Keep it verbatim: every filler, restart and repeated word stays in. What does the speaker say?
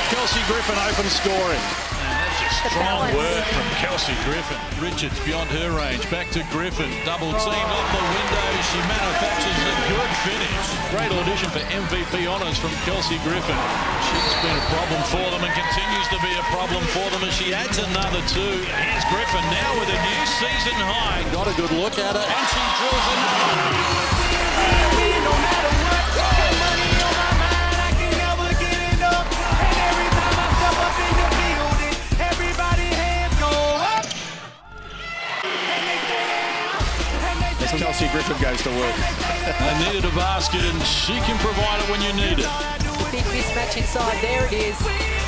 Kelsey Griffin open scoring. And that's just strong work from Kelsey Griffin. Richards beyond her range. Back to Griffin. Double team off the window. She manufactures a good finish. Great audition for M V P honours from Kelsey Griffin. She's been a problem for them and continues to be a problem for them as she adds another two. Here's Griffin now with a new season high. Got a good look at it and she drills another. As Kelsey Griffin goes to work. They needed a basket and she can provide it when you need it. Big mismatch inside, there it is.